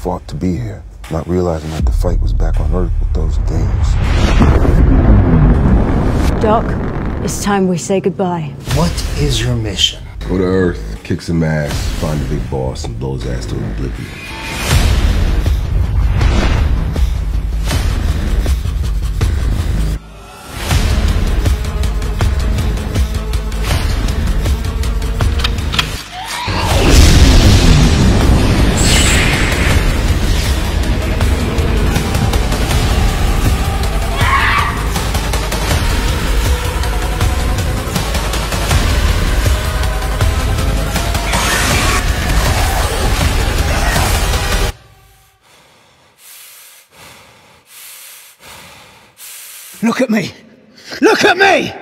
fought to be here, not realizing that the fight was back on Earth with those things. Doc, it's time we say goodbye. What is your mission? Go to Earth, kick some ass, find the big boss, and blow his ass to oblivion. Look at me! Look at me!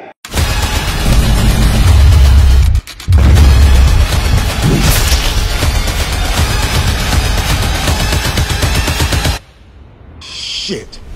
Shit.